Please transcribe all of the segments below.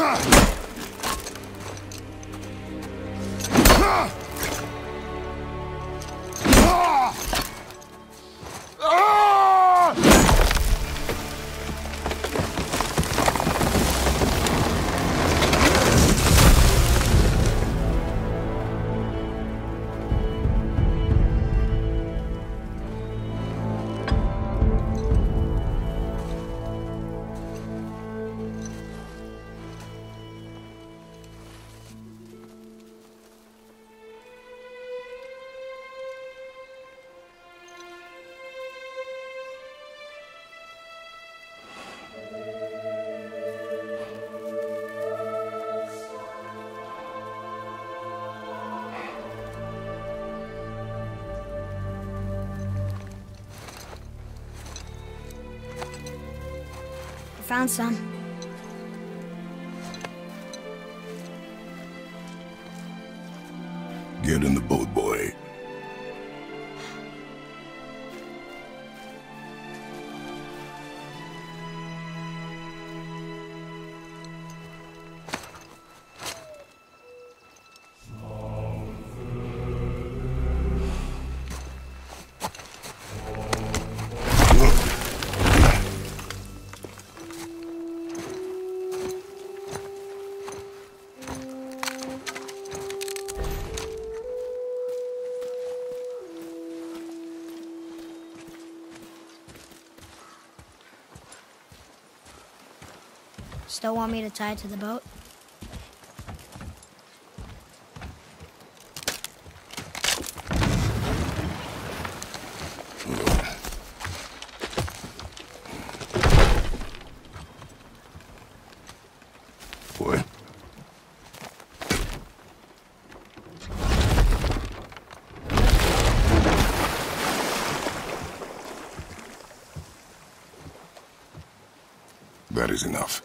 Found some. Get in the boat, boy. Still want me to tie it to the boat? Boy. That is enough.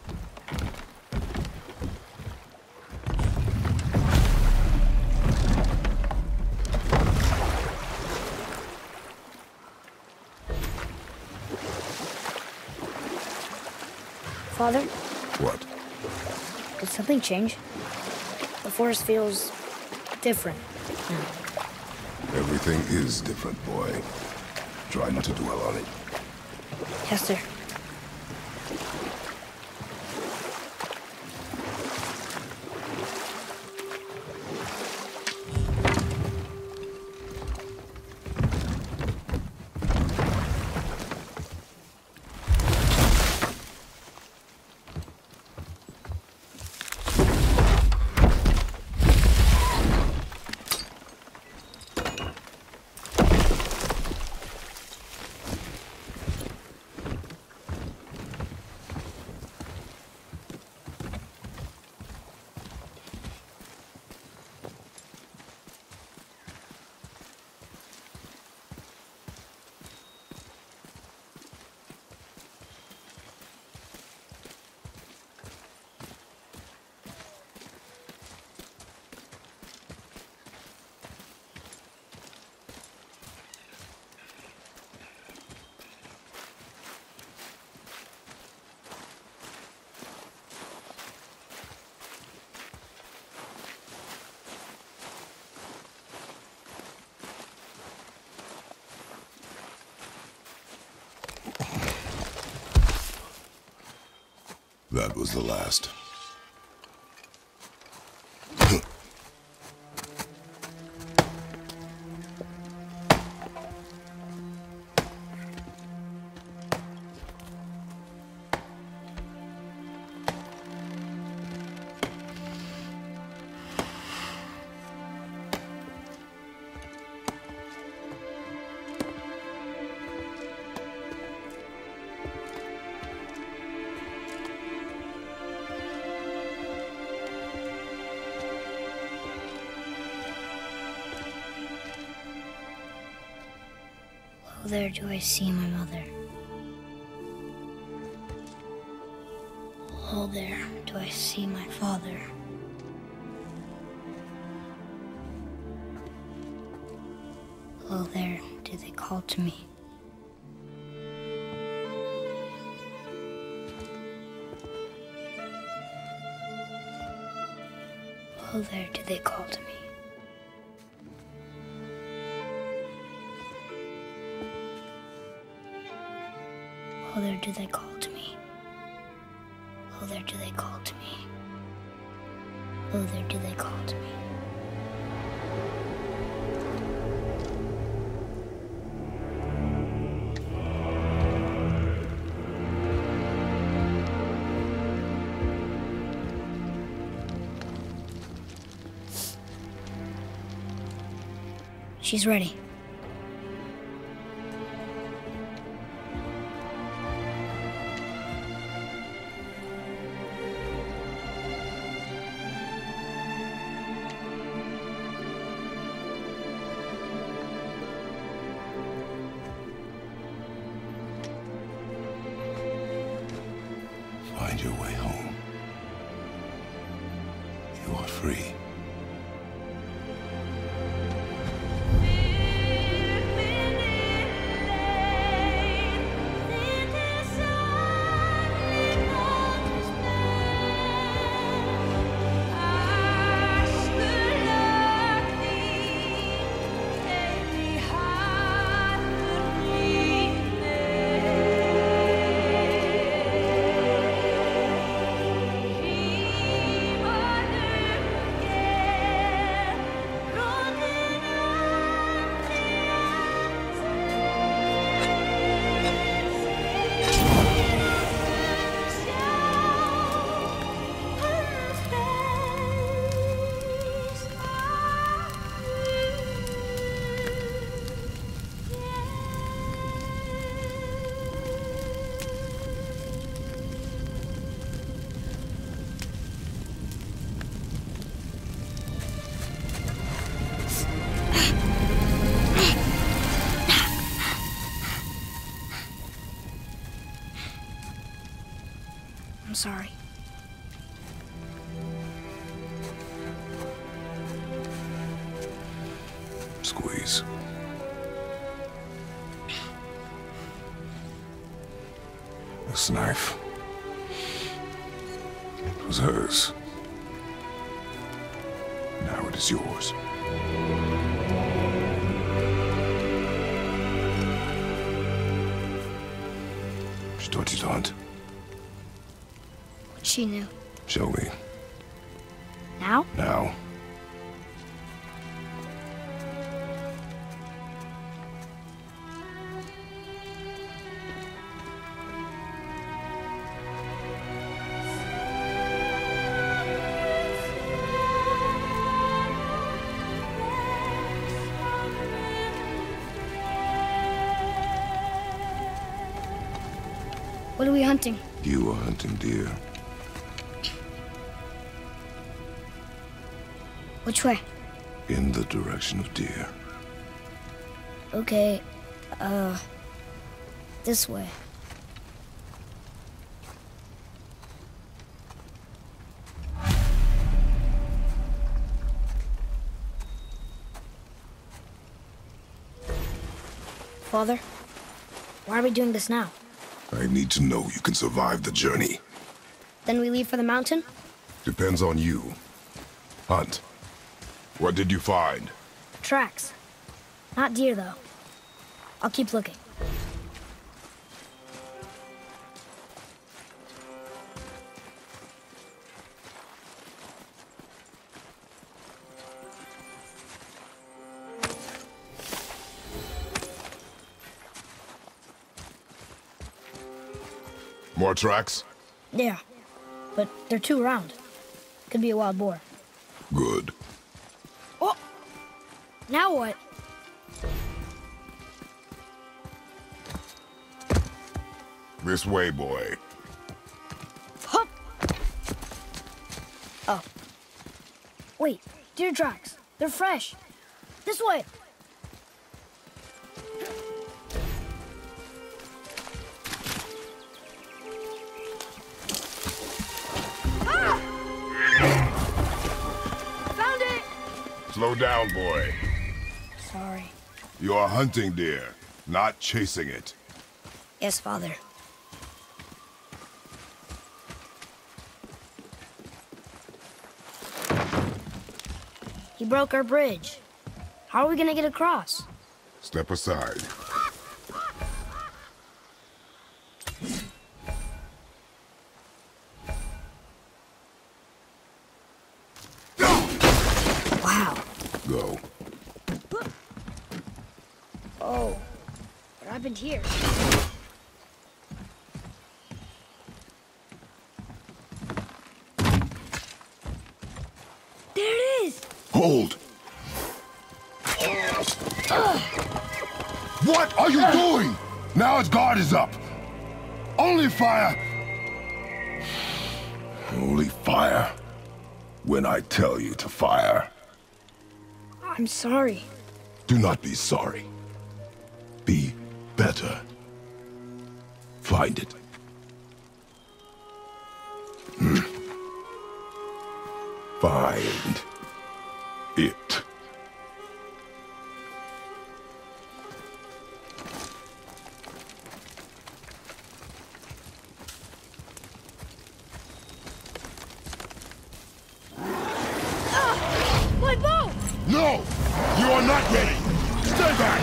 Father? What? Did something change? The forest feels different now. Everything is different, boy. Try not to dwell on it. Yes, sir. That was the last. Oh, there do I see my mother. Oh, there do I see my father. Oh, there do they call to me. Oh, there do they call to me. Oh, there do they call to me. Oh, there do they call to me. Oh, there do they call to me. She's ready. Find your way home. You are free. I'm sorry. Squeeze. This knife. It was hers. Now it is yours. She taught you to hunt. She knew. Show me. Now? Now. What are we hunting? You are hunting deer. Which way? In the direction of deer. Okay, this way. Father, why are we doing this now? I need to know you can survive the journey. Then we leave for the mountain? Depends on you. Hunt. What did you find? Tracks. Not deer, though. I'll keep looking. More tracks? Yeah, but they're too round. Could be a wild boar. Good. Oh! Now what? This way, boy. Hup! Oh. Wait, deer tracks. They're fresh. This way! Slow down, boy. Sorry. You are hunting deer, not chasing it. Yes, Father. He broke our bridge. How are we gonna get across? Step aside. Wow. Go. Oh, what happened here? There it is! Hold! What are you doing? Now its guard is up. Only fire. Only fire. When I tell you to fire. I'm sorry. Do not be sorry. Be better. Find it. Find it. My bow! No! You are not ready! Stay back!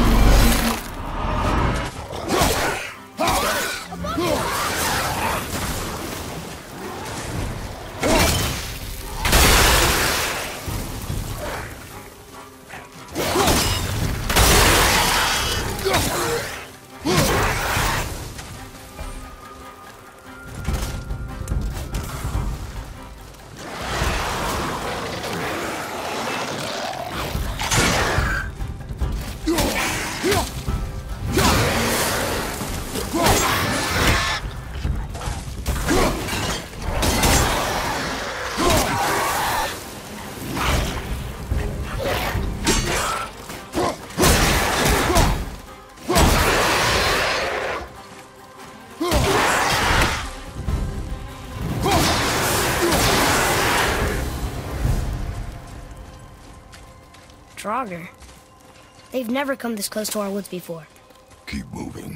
Draugr. They've never come this close to our woods before. Keep moving.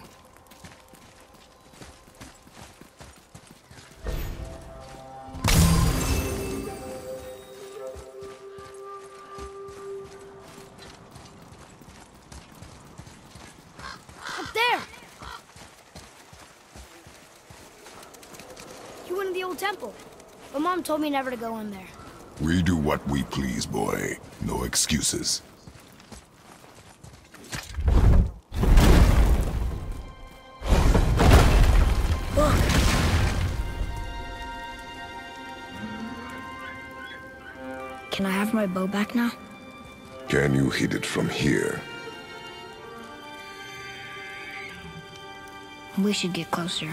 Up there! You went in the old temple. But Mom told me never to go in there. We do what we please, boy. No excuses. Look! Can I have my bow back now? Can you hit it from here? We should get closer.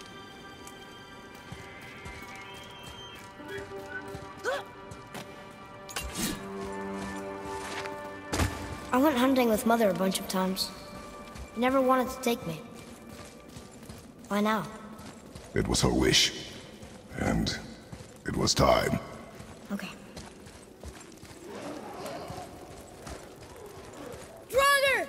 I went hunting with Mother a bunch of times. She never wanted to take me. Why now? It was her wish. And it was time. Okay. Draugr!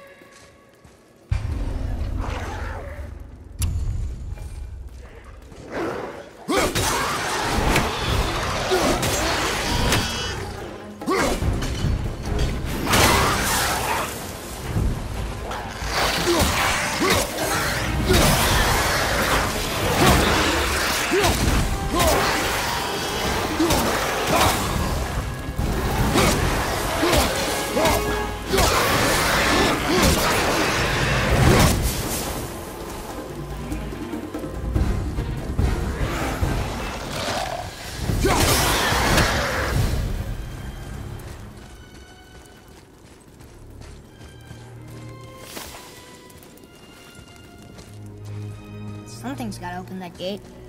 Something's gotta open that gate.